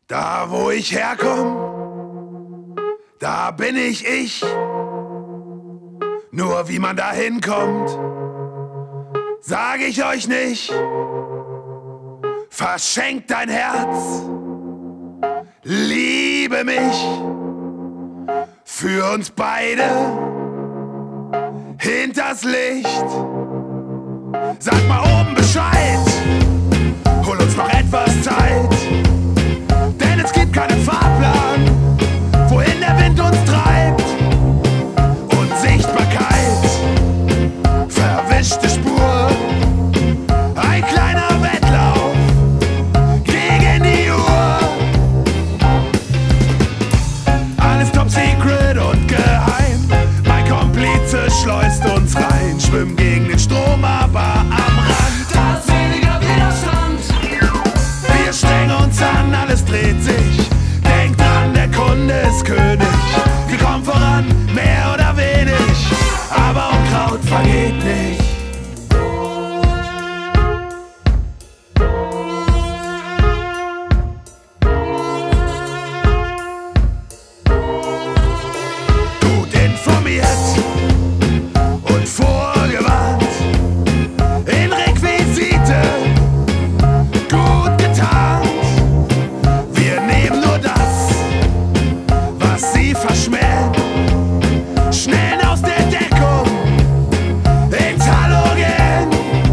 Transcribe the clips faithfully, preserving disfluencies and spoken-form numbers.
Da, wo ich herkomme, da bin ich ich. Nur wie man da hinkommt, sag ich euch nicht. Verschenk dein Herz, liebe mich, für uns beide hinters Licht. Sag mal oben Bescheid, hol uns noch etwas Zeit, denn es gibt keinen Fahrplan, wohin der Wind uns treibt. Unsichtbarkeit, verwischte Spur, ein kleiner Wettlauf gegen die Uhr. Alles top secret und geheim, mein Komplize schleust uns rein, schwimmen gegen den Strom, aber am Rand. Da ist weniger Widerstand. Wir strengen uns an, alles dreht sich. Denkt dran, der Kunde ist König. Wir kommen voran, mehr oder wenig, aber Unkraut vergeht nicht. Gut informiert und vorgewarnt, in Requisite gut getarnt. Wir nehmen nur das, was sie verschmähen, schnell aus der Deckung ins Halogen.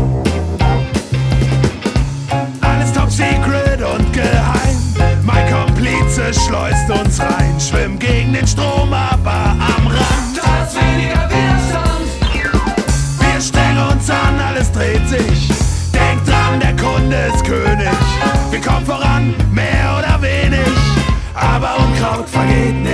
Alles top secret und geheim, mein Komplize schleust uns rein, schwimmen gegen den Strom, aber am Rand. Da ist weniger Widerstand. Wir strengen uns an, alles dreht sich. Denkt dran, der Kunde ist König. Wir kommen voran, mehr oder wenig, aber Unkraut vergeht nicht.